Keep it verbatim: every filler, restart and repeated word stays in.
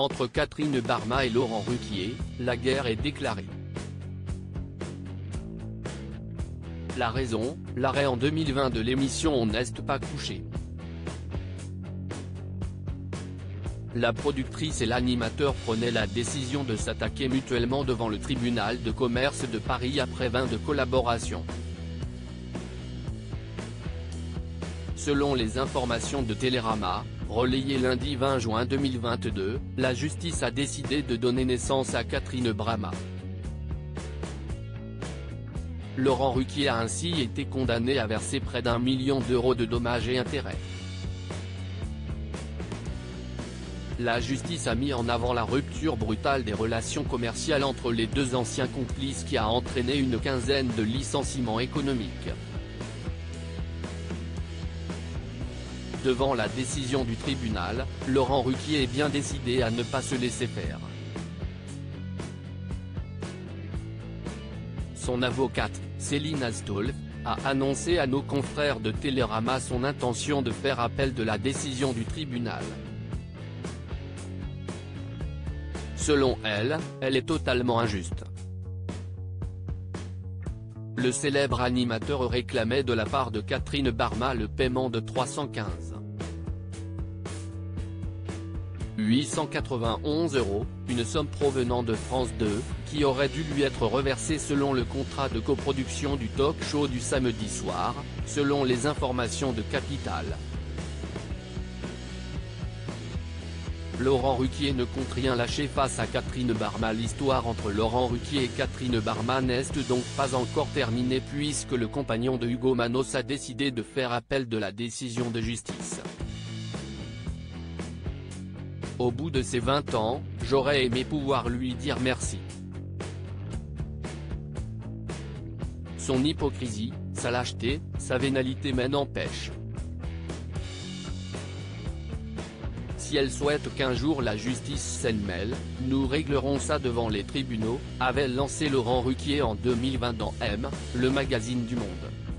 Entre Catherine Barma et Laurent Ruquier, la guerre est déclarée. La raison, l'arrêt en deux mille vingt de l'émission On n'est pas couché. La productrice et l'animateur prenaient la décision de s'attaquer mutuellement devant le tribunal de commerce de Paris après vingt de collaboration. Selon les informations de Télérama, relayées lundi vingt juin deux mille vingt-deux, la justice a décidé de donner naissance à Catherine Barma. Laurent Ruquier a ainsi été condamné à verser près d'un million d'euros de dommages et intérêts. La justice a mis en avant la rupture brutale des relations commerciales entre les deux anciens complices qui a entraîné une quinzaine de licenciements économiques. Devant la décision du tribunal, Laurent Ruquier est bien décidé à ne pas se laisser faire. Son avocate, Céline Astolf, a annoncé à nos confrères de Télérama son intention de faire appel de la décision du tribunal. Selon elle, elle est totalement injuste. Le célèbre animateur réclamait de la part de Catherine Barma le paiement de trois cent quinze mille huit cent quatre-vingt-onze euros, une somme provenant de France deux, qui aurait dû lui être reversée selon le contrat de coproduction du talk-show du samedi soir, selon les informations de Capital. Laurent Ruquier ne compte rien lâcher face à Catherine Barma. L'histoire entre Laurent Ruquier et Catherine Barma n'est donc pas encore terminée puisque le compagnon de Hugo Manos a décidé de faire appel de la décision de justice. Au bout de ces vingt ans, j'aurais aimé pouvoir lui dire merci. Son hypocrisie, sa lâcheté, sa vénalité m'en empêche. Si elle souhaite qu'un jour la justice s'en mêle, nous réglerons ça devant les tribunaux, avait lancé Laurent Ruquier en deux mille vingt dans M, le magazine du Monde.